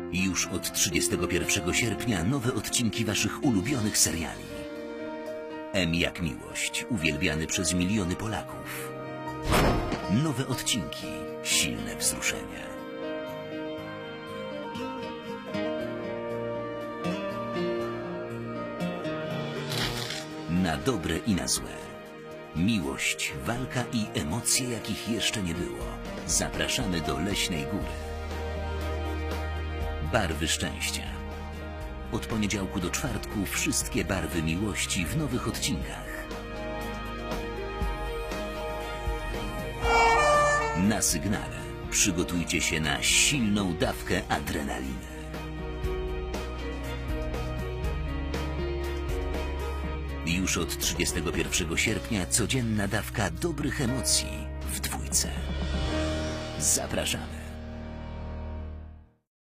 Już od 31 sierpnia nowe odcinki waszych ulubionych seriali. M jak miłość, uwielbiany przez miliony Polaków. Nowe odcinki, silne wzruszenie. Na dobre i na złe. Miłość, walka i emocje, jakich jeszcze nie było. Zapraszamy do Leśnej Góry. Barwy szczęścia. Od poniedziałku do czwartku wszystkie barwy miłości w nowych odcinkach. Na sygnale przygotujcie się na silną dawkę adrenaliny. Już od 31 sierpnia codzienna dawka dobrych emocji w dwójce. Zapraszamy.